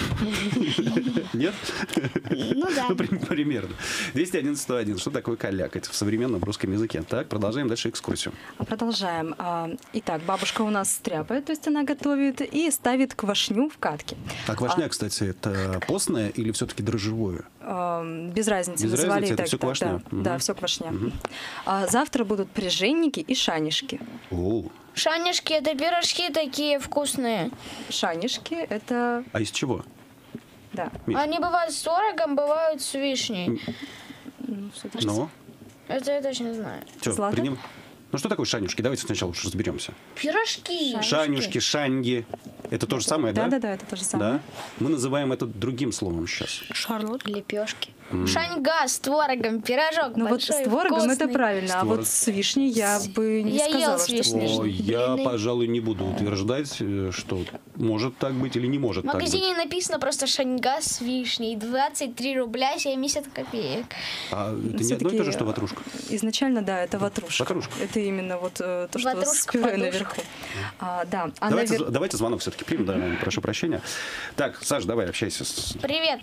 Нет? Ну да. Ну, примерно. 211-101. Что такое калякать в современном русском языке? Так, продолжаем дальше экскурсию. Продолжаем. Итак, бабушка у нас стряпает, то есть она готовит и ставит квашню в катке. А квашня, кстати, это постное или все-таки дрожжевое? Без разницы. Без называли разницы, и это так, всё да, квашня. Да, все квашня. Завтра будут пряженники и шанишки. О, Шанишки это пирожки такие вкусные. Шанишки — это... а из чего? Да. Миш? Они бывают с творогом, бывают с вишней. Ну, Это я точно знаю. что, Злата? Ну, что такое шанюшки? Давайте сначала уж разберемся. Пирожки. Шанюшки, шаньги. Это то же самое, да? Да, это то же самое. Да? Мы называем это другим словом сейчас. Шарлотка. Лепешки. Шаньга с творогом, пирожок Ну вот большой, с творогом вкусный. это правильно, а С вот с вишней я бы не Я ел сказала, с что вишней. О, я, пожалуй, не буду утверждать, что может так быть или не может В так быть. магазине написано просто шаньга с вишней. 23 рубля 70 копеек. А это не одно и Всё-таки, то же, что ватрушка? Изначально, да, это ватрушка. Ватрушка. Это именно вот то, что Ватрушка, с пюре подушка. наверху. Да. А Давайте звонок все-таки примем, да, прошу прощения. Так, Саш, давай, общайся. Привет.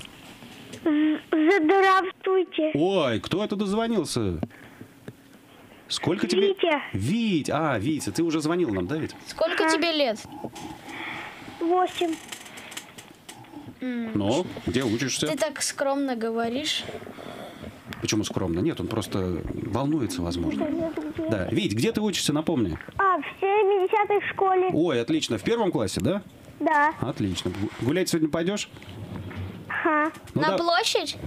Здравствуйте. Ой, кто это дозвонился? Сколько тебе? Витя. Витя, ты уже звонил нам, да, ведь? Сколько тебе лет? 8. Ну, где учишься? Ты так скромно говоришь. Почему скромно? Нет, он просто волнуется, возможно. Да, Вить, где ты учишься, напомни? В 70-й школе. Ой, отлично. В первом классе, да? Да. Отлично. Гулять сегодня пойдешь? Ага. Ну На да. площадь?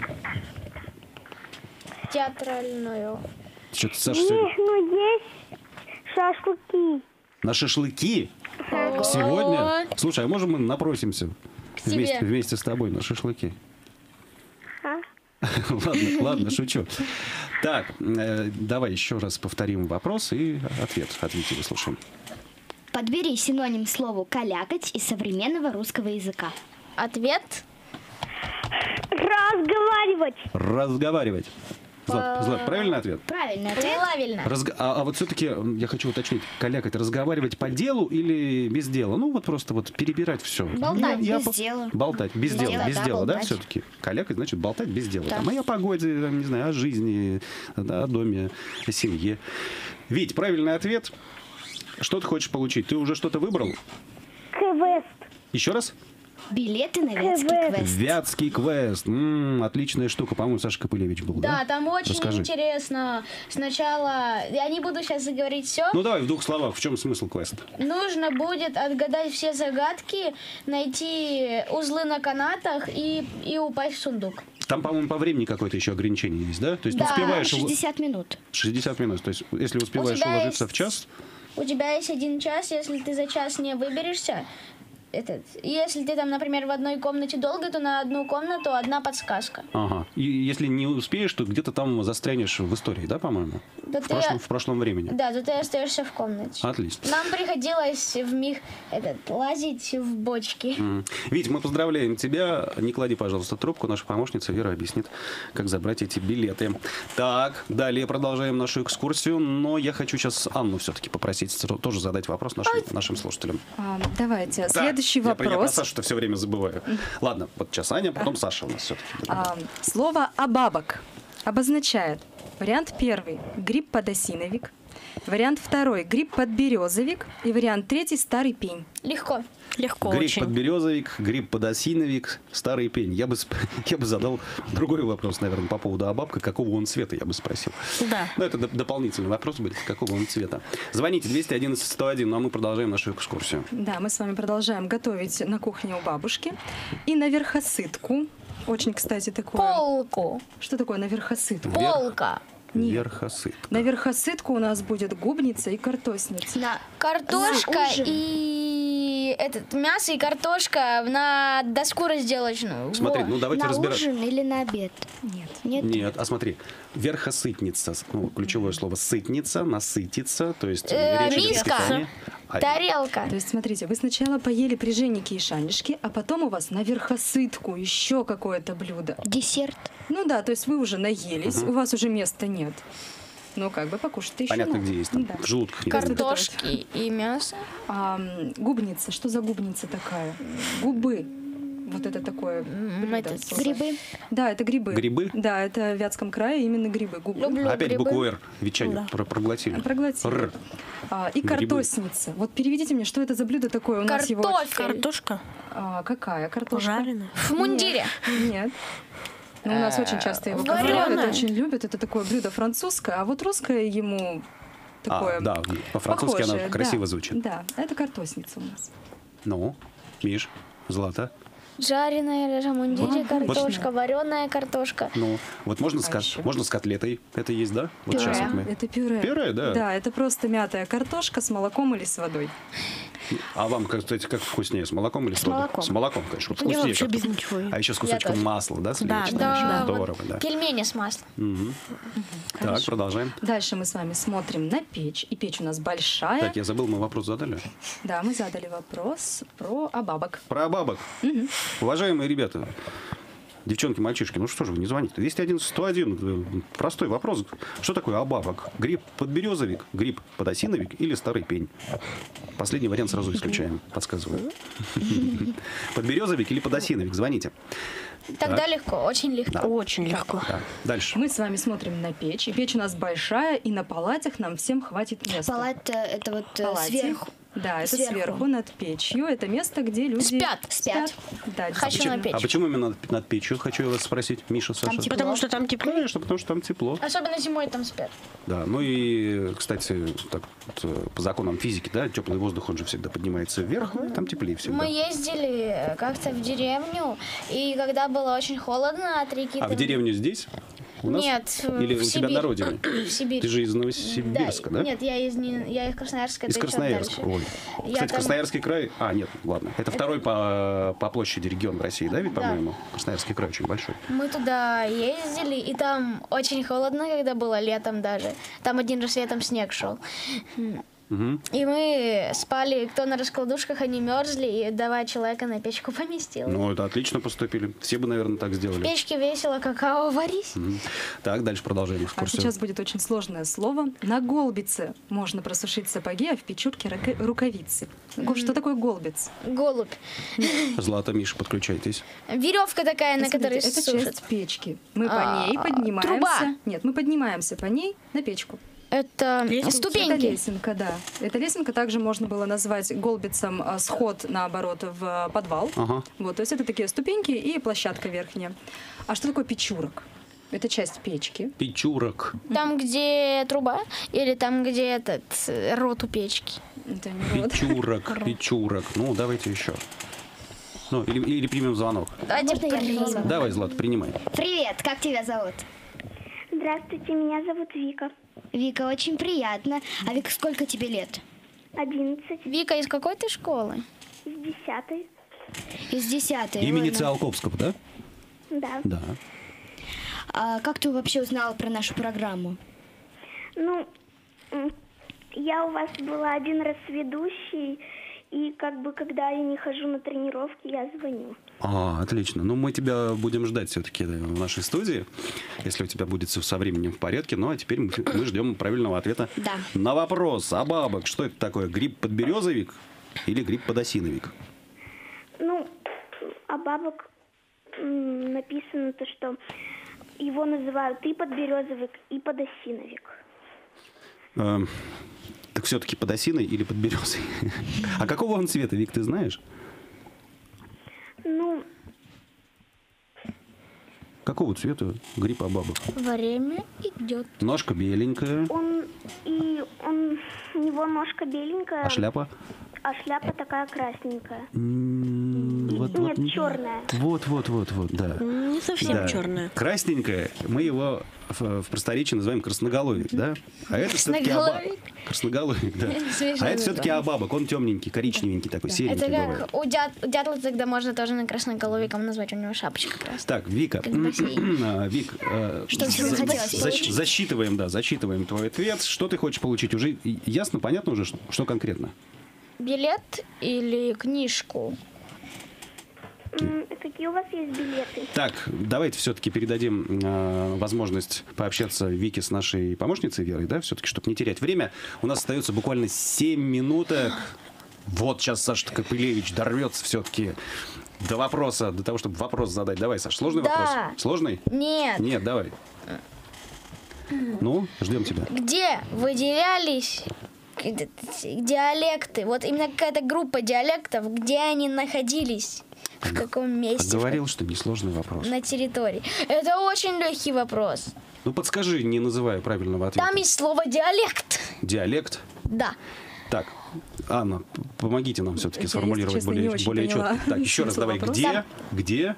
Театральную. Что-то, Саша, сегодня... Есть шашлыки. На шашлыки? Сегодня? Слушай, а можем мы напросимся вместе с тобой на шашлыки? Ладно, шучу. Так, давай еще раз повторим вопрос и ответы выслушаем. Подбери синоним слову «калякать» из современного русского языка. Ответ? Разговаривать. Разговаривать. Злат, правильный ответ? Правильный ответ. Правильно. А вот все-таки я хочу уточнить, калякать, разговаривать по делу или без дела? Ну, вот просто вот перебирать все. Болтать без дела. Болтать, без дела, без да, дела, да, болтать. все-таки? Калякать значит болтать без дела. Да. Там, о погоде, там, не знаю, о жизни, да, о доме, о семье. Вить, правильный ответ. Что ты хочешь получить? Ты уже что-то выбрал? Квест. Еще раз? Билеты на Вятский квест. Вятский квест. Отличная штука. По-моему, Саша Копылевич был, да? Да, там очень Расскажи. интересно. Сначала, я не буду сейчас говорить все. Ну давай в двух словах. В чем смысл квеста? Нужно будет отгадать все загадки, найти узлы на канатах и упасть в сундук. Там, по-моему, по времени какое-то еще ограничение есть, да? То есть Да, ты успеваешь... 60 минут. 60 минут. То есть если успеваешь уложиться в час... У тебя есть 1 час, если ты за час не выберешься. Если ты там, например, в одной комнате долго, то на одну комнату одна подсказка. Ага. И если не успеешь, то где-то там застрянешь в истории, да, по-моему? Да в прошлом времени. Да, то ты остаешься в комнате. Отлично. Нам приходилось лазить в бочки. Вить, мы поздравляем тебя. Не клади, пожалуйста, трубку. Наша помощница Вера объяснит, как забрать эти билеты. Так, далее продолжаем нашу экскурсию. Но я хочу сейчас Анну все-таки попросить тоже задать вопрос нашим слушателям. Давайте. Следующий Я про вопрос. Сашу-то все время забываю. Ладно, вот сейчас Аня, потом Саша у нас все-таки. Слово «абабок» обозначает вариант первый – гриб-подосиновик, вариант второй – гриб-подберезовик и вариант третий – старый пень. Легко. Легко очень. Гриб-подберезовик, гриб-подосиновик, старый пень. Я бы задал другой вопрос, наверное, по поводу абабка. Какого он цвета, я бы спросил. Да. Но это дополнительный вопрос будет. Какого он цвета. Звоните 211-101, ну а мы продолжаем нашу экскурсию. Да, мы с вами продолжаем готовить на кухне у бабушки. И на верхосытку. Очень, кстати, такое... Полку. Что такое на верхосытку? Полка. Верхосытка. На верхосытку у нас будет губница и картосница. Картошка и мясо и картошка на доску разделочную. Смотри, ну давайте разбираться. На ужин или на обед? Нет, а смотри, верхосытница, ключевое слово сытница, насытиться, то есть речь идет о питании. Тарелка. То есть, смотрите, вы сначала поели пряженики и шанишки, а потом у вас на верхосытку еще какое-то блюдо. Десерт. Ну да, то есть вы уже наелись, у вас уже места нет. Ну, как бы покушать еще понятно, надо. где есть там, да. в желудках. Картошки и мясо. Губница. Что за губница такая? Губы. Вот это такое блюдо. Грибы. Да, это грибы. Грибы? Да, это в Вятском крае именно грибы. Губы. Опять букву «Р» ветчане проглотили. Проглотили. И картосница. Вот переведите мне, что это за блюдо такое? У нас его... Картошка. Какая картошка? Жареная. В мундире. Нет. Ну, у нас очень часто его готовят, очень любят. Это такое блюдо французское, а вот русское ему такое да, по-французски похожее, она красиво звучит. Да, это картосница у нас. Ну, Миш, Злата. Жареная в мундире картошка, вареная картошка. Ну, вот можно с котлетой. Это есть, да? Вот Пюре. сейчас вот мы... Это пюре. Пюре, да? Да, это просто мятая картошка с молоком или с водой. А вам, кстати, как вкуснее, с молоком или с водой? молоком. С молоком, конечно. Вот Я вкуснее. вообще без ничего. А еще с кусочком тоже. масла, да, сливочного? Да, Здорово, да. Пельмени с маслом. Так, продолжаем. Дальше мы с вами смотрим на печь. И печь у нас большая. Так, я забыл, мы вопрос задали. Да, мы задали вопрос про абабок. Про бабок. Уважаемые ребята, девчонки, мальчишки, ну что же вы не звоните? 211-101. Простой вопрос. Что такое абабок? Гриб-подберезовик, гриб-подосиновик или старый пень? Последний вариант сразу исключаем. Подсказываю. Подберезовик или подосиновик? Звоните. Тогда легко, очень легко. Да. Очень легко. Да. Дальше. Мы с вами смотрим на печь. И печь у нас большая, и на палатях нам всем хватит места. Палат это вот Палати. сверху. Да, это Сверху. сверху над печью. Это место, где люди Спят. Да, Хочу на печь. А почему именно над печью? Хочу я вас спросить, Миша, Саша. Потому что там тепло. Конечно, потому что там тепло. Особенно зимой там спят. Да, ну и, кстати, так, вот, по законам физики, да, теплый воздух, он же всегда поднимается вверх, там теплее всегда. Мы ездили как-то в деревню, и когда было очень холодно от реки... А в деревню здесь? У нас? Нет, Или в у тебя Сибирь. на родине? В Сибирь. Ты же из Новосибирска, да? Нет, я из Красноярска. Из это еще Красноярска. дальше. Ой. Я Кстати, там- Красноярский край... А, нет, ладно. Это второй по площади регион в России, да, ведь, по-моему? Красноярский край очень большой. Мы туда ездили, и там очень холодно, когда было летом даже. Там один раз летом снег шел. И мы спали, кто на раскладушках, они мерзли, и давай человека на печку поместил. Ну, это отлично поступили. Все бы, наверное, так В сделали. печке весело, какао варись. Так, дальше продолжаем А экскурсию. сейчас будет очень сложное слово. На голбице можно просушить сапоги, а в печурке рукавицы. Что такое голбец? Голубь. Злата, Миша, подключайтесь. Веревка такая, на которой это сушат. часть печки. Мы по ней поднимаемся. труба. Нет, мы поднимаемся по ней на печку. Это Это ступеньки. лесенка, да. Эта лесенка также можно было назвать голбицем сход, наоборот, в подвал. Ага. Вот, то есть это такие ступеньки и площадка верхняя. А что такое печурок? Это часть печки. Печурок. Там, где труба, или там, где этот рот у печки? Это не рот. Печурок, печурок. Ну, давайте еще. Ну, или примем звонок. Давайте примем. Давай, Злат, принимай. Привет, как тебя зовут? Здравствуйте, меня зовут Вика. Вика, очень приятно. А Вика, сколько тебе лет? 11. Вика, из какой ты школы? Из 10. Из 10-й. Имени Ладно. Циолковского, да? Да. Да. А как ты вообще узнала про нашу программу? Ну, я у вас была один раз ведущей, и как бы, когда я не хожу на тренировки, я звоню. Отлично. Ну, мы тебя будем ждать все-таки в нашей студии, если у тебя будет все со временем в порядке. Ну, а теперь мы ждем правильного ответа на вопрос. А бабок, что это такое? Гриб-подберезовик или гриб-подосиновик? Ну, а бабок написано то, что его называют и подберезовик, и подосиновик. Так все-таки подосиной или подберезой? А какого он цвета, Вик, ты знаешь? Ну, Какого цвета гриб бабок? Время идет. Ножка беленькая. У него ножка беленькая. А шляпа? А шляпа такая красненькая. Нет, черная. Вот, да. Не совсем черная. Красненькая, мы его в просторечии называем красноголовик, да? А это все-таки красноголовик, да. А это все-таки абабок, он темненький, коричневенький такой, серенький бывает. Это как у дятла тогда можно тоже на красноголовиком назвать, у него шапочка красная. Так, Вика, Вик, засчитываем твой ответ. Что ты хочешь получить? Уже ясно, понятно уже, что конкретно? Билет или книжку? Какие у вас есть билеты? Так, давайте все-таки передадим возможность пообщаться Вике с нашей помощницей Верой, да, все-таки, чтобы не терять время. У нас остается буквально 7 минуток. Вот сейчас Саша Копылевич дорвется все-таки до вопроса, до того, чтобы вопрос задать. Давай, Саш, сложный вопрос? Сложный? Нет. Нет, давай. Ну, ждем тебя. Где выделялись диалекты? Вот именно какая-то группа диалектов, где они находились? В каком месте? Говорил, что несложный вопрос. На территории. Это очень легкий вопрос. Ну, подскажи, не называя правильного ответа. Там есть слово диалект. Диалект? Да. Так, Анна, помогите нам все-таки сформулировать честно, более четко. Так, еще раз давай. Где? Где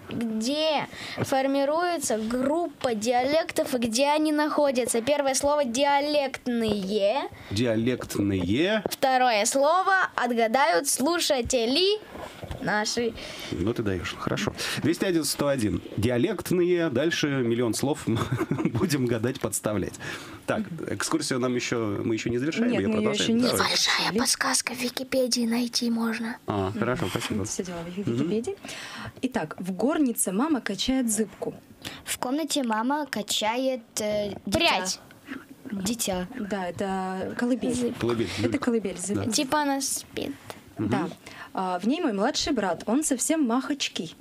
формируется группа диалектов и где они находятся? Первое слово диалектные. Диалектные. Второе слово отгадают слушатели наши. Ну, ты даешь. Хорошо. 201-101. Диалектные. Дальше миллион слов будем гадать, подставлять. Так, экскурсию мы еще не завершаем. Нет, мы ее еще не завершили. Большая подсказка в Википедии найти можно. Хорошо, спасибо. Все дела в Википедии. Итак, в горнице мама качает зыбку. В комнате мама качает Прядь. Дитя. Да, это колыбель. Это колыбель. Да. Типа она спит. Да. В ней мой младший брат, он совсем махочкий.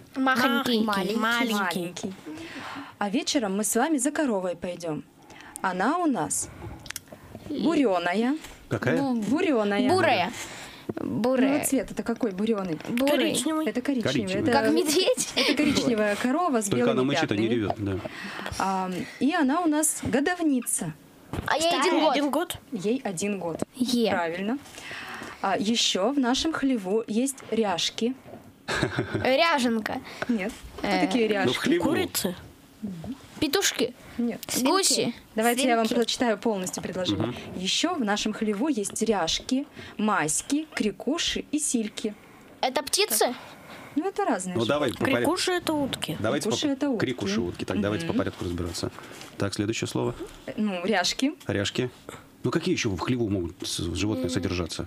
Маленький. А вечером мы с вами за коровой пойдем. Она у нас буреная. Какая? Буреная. Бурая. Ну, цвет это какой буреный? Коричневый. Это коричневый. Это, как медведь. Это коричневая корова с Только белыми она мычит, а не пятнами. ревет. Да. И она у нас годовница. А ей 1 год. Ей 1 год. Е. Правильно. Еще в нашем хлеву есть ряжки. Ряженка. Нет. Кто такие Ну, в ряжки? хлеву. Курицы. Нет. Нет. Гуси. Давайте я вам прочитаю полностью предложение. Еще в нашем хлеву есть ряжки, маськи, крикуши и сильки. Это птицы? Ну, это разные. Ну, давай по порядку. Крикуши — это утки. Давайте Крикуши это утки. Крикуши утки. Так, давайте по порядку разбираться. Так, следующее слово. Ну, ряжки. Ряжки. Ну, какие еще в хлеву могут животные содержаться?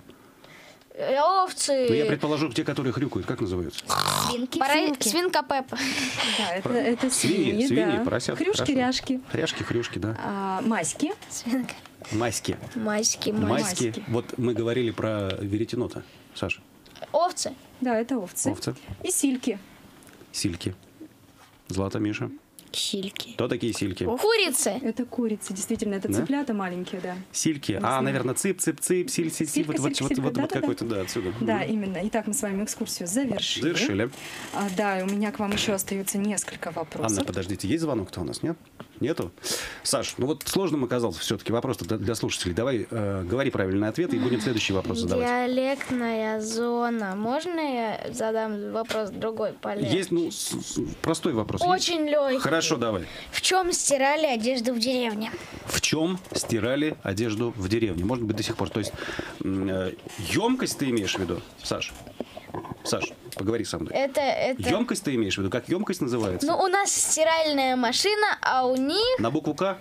Овцы. Ну, я предположу, те, которые хрюкают, как называются? Свинка Пеппа. Да, это Свиньи, да. поросят. Хрюшки, хорошо. ряжки. Ряжки, хрюшки, да. Маськи. Свинка. Маськи. Маськи. Вот мы говорили про веретено-то, Саша. Овцы. Да, это овцы. Овцы. И сильки. Сильки. Злата, Миша. Сильки. Кто такие сильки? Курицы. Это курицы, действительно, это Да? цыплята маленькие, да. Сильки. Наверное, цып-цып-цып, силь-силь-силь. Вот какой-то, да, отсюда. Да, именно. Итак, мы с вами экскурсию завершили. Завершили. Да, и у меня к вам еще остается несколько вопросов. Анна, подождите, есть звонок-то у нас, нет? Нету? Саш, ну вот сложным оказался все-таки вопрос для слушателей. Давай, говори правильный ответ, и будем следующий вопрос задавать. Диалектная зона. Можно я задам вопрос другой полезный? Есть, простой вопрос. Очень легкий. Хорошо, давай. В чем стирали одежду в деревне? В чем стирали одежду в деревне? Может быть, до сих пор. То есть, емкость ты имеешь в виду, Саш? Саш, поговори со мной. Это... Емкость ты имеешь в виду? Как емкость называется? Ну, у нас стиральная машина, а у них... На букву К?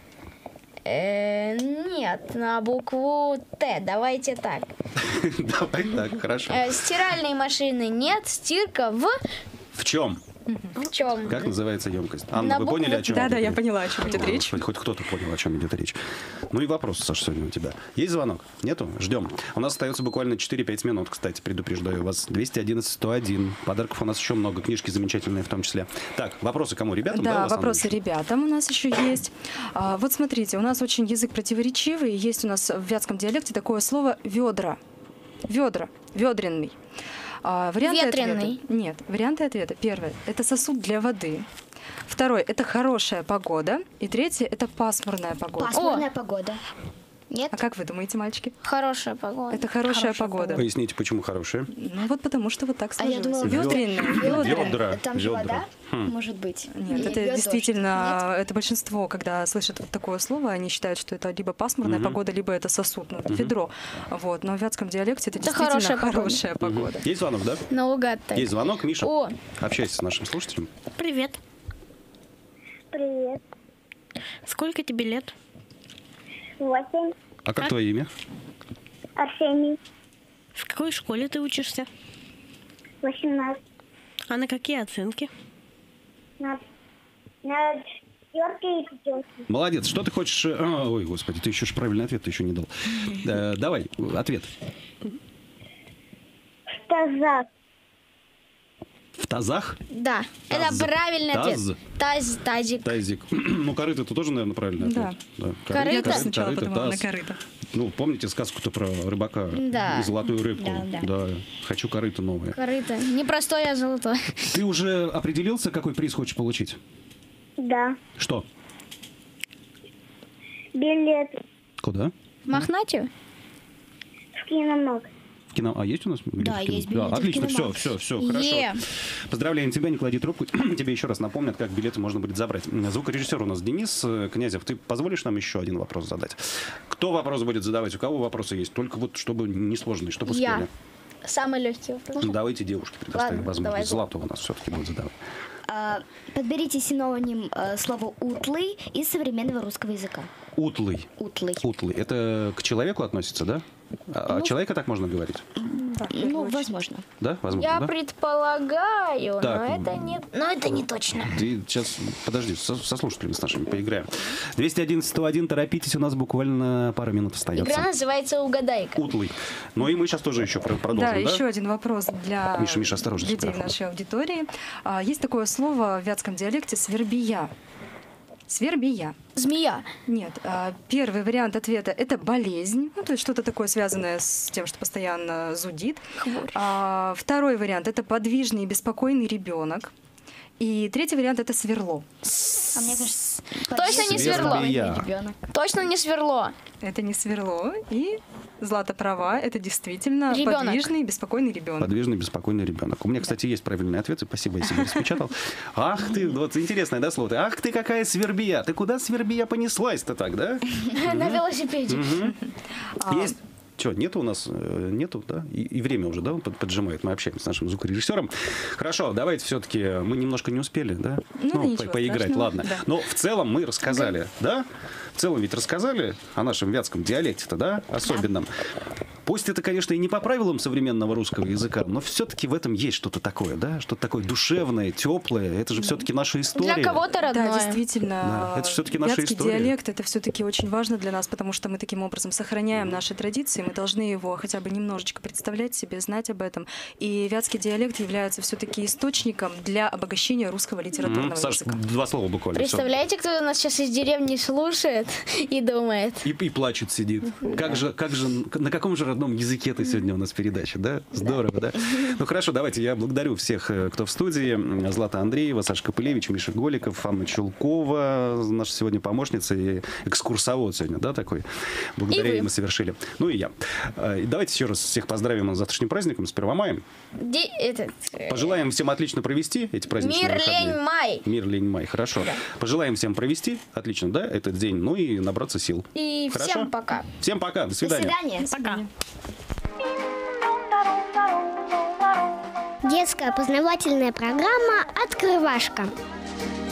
Нет, на букву Т. Давайте так. Давай так, хорошо. Стиральной машины нет, стирка В чем? В чем? Как называется емкость? Анна, вы поняли, о чем идет речь? Да, я поняла, о чем идет речь. Хоть кто-то понял, о чем идет речь. Ну и вопрос, Саша, сегодня у тебя. Есть звонок? Нету? Ждем. У нас остается буквально 4-5 минут, кстати, предупреждаю вас. 211-101. Подарков у нас еще много, книжки замечательные в том числе. Так, вопросы кому? Ребятам? Да, вопросы ребятам у нас еще есть. Вот смотрите, у нас очень язык противоречивый. Есть у нас в вятском диалекте такое слово «ведра». Ведра. Ведренный. Варианты Ветреный. Ответа. Нет, варианты ответа. Первое – это сосуд для воды. Второе – это хорошая погода. И третье – это пасмурная погода. Пасмурная погода. Нет? А как вы думаете, мальчики? Хорошая погода. Это хорошая погода. Поясните, почему хорошая? Ну вот потому что вот так сложилось. Я думала, Ведра. Там же вода, может быть. Нет, это действительно, это большинство, когда слышат вот такое слово, они считают, что это либо пасмурная погода, либо это сосуд, ведро. Вот, но в вятском диалекте это действительно хорошая погода. Есть звонок, да? Наугад. Есть звонок, Миша. Общайся с нашим слушателем. Привет. Привет. Сколько тебе лет? 8. А как твое имя? Арсений. В какой школе ты учишься? 18. А на какие оценки? На 4 и 5. Молодец. Что ты хочешь... Ой, господи, ты еще правильный ответ еще не дал. Давай, ответ. В тазах. В тазах? Да, это правильный ответ. Тазик. Тазик. Ну, корыто это тоже, наверное, правильный ответ. Да. Корыто? Я сначала подумала на корыто. Ну, помните сказку-то про рыбака и золотую рыбку? Да. Хочу корыто новое. Корыто. Не простое, а золотое. Ты уже определился, какой приз хочешь получить? Да. Что? Билет Куда? В Мохнатию? в киномаг. Кино. А есть у нас билеты? Да, есть билеты. Отлично, все, хорошо. Поздравляем тебя, не клади трубку. Тебе еще раз напомнят, как билеты можно будет забрать. Звукорежиссер у нас Денис Князев. Ты позволишь нам еще один вопрос задать? Кто вопрос будет задавать? У кого вопросы есть? Только вот, чтобы несложные, чтобы успели. Я. Самый легкий вопрос. Давайте девушке предоставим возможность. Злату у нас все-таки будет задавать. Подберите синоним слова «утлый» из современного русского языка. Утлый. Утлый. Это к человеку относится, да? А человека так можно говорить? Ну, возможно. Да, возможно. Я да? предполагаю, Так. но это нет. Но это не точно. Ты сейчас, подожди, со слушателями с нашими поиграем. 211-101, торопитесь, у нас буквально пару минут остается. Игра называется «Угадайка». Утлый. Ну и мы сейчас тоже еще продолжим, Да, да? еще один вопрос для Миша, осторожно, людей в нашей аудитории. Есть такое слово в вятском диалекте «свербия». Свербия. Змея. Нет. Первый вариант ответа – это болезнь. Ну, то есть что-то такое, связанное с тем, что постоянно зудит. Второй вариант – это подвижный и беспокойный ребенок. И третий вариант – это сверло. А мне кажется, Точно не сверло. ребенок. Точно не сверло. Это не сверло. И Злата права, это действительно Ребенок. подвижный и беспокойный ребенок. Подвижный, беспокойный ребенок. У меня, кстати, есть правильный ответ, и спасибо, я себе распечатал. Ах ты, вот интересное, да, слово? Ах ты, какая свербия! Ты куда свербия понеслась-то так, да? На велосипеде. Есть. Что, нету у нас? Нету, да? И время уже, да, он поджимает. Мы общаемся с нашим звукорежиссером. Хорошо, давайте все-таки... Мы немножко не успели, да? Поиграть, страшного. ладно. Да. Но в целом мы рассказали, да? В целом ведь рассказали о нашем вятском диалекте-то, да? Особенном. Пусть это, конечно, и не по правилам современного русского языка, но все-таки в этом есть что-то такое, да? Что-то такое душевное, теплое. Это же все-таки наша история. Для кого-то родное. Да, действительно. Да, это все-таки наша вятский история. диалект — это все-таки очень важно для нас, потому что мы таким образом сохраняем наши традиции, мы должны его хотя бы немножечко представлять себе, знать об этом. И вятский диалект является все-таки источником для обогащения русского литературного Саш, языка. 2 слова буквально. Представляете, кто нас сейчас из деревни слушает и думает? И плачет, сидит. Как же, на каком же родном языке ты сегодня у нас передача, да? Здорово, да? Ну хорошо, давайте я благодарю всех, кто в студии. Злата Андреева, Саша Копылевич, Миша Голиков, Анна Чулкова, наша сегодня помощница и экскурсовод сегодня, да, такой? Благодаря ей мы совершили. Ну и я. И давайте еще раз всех поздравим с завтрашним праздником, с 1 мая. Пожелаем всем отлично провести эти праздничные выходные. Мир, лень, май. Мир, лень, май. Хорошо. Да. Пожелаем всем провести отлично, да, этот день, ну и набраться сил. И хорошо? Всем пока. Всем пока. До свидания. До свидания. Пока. Детская познавательная программа «Открывашка».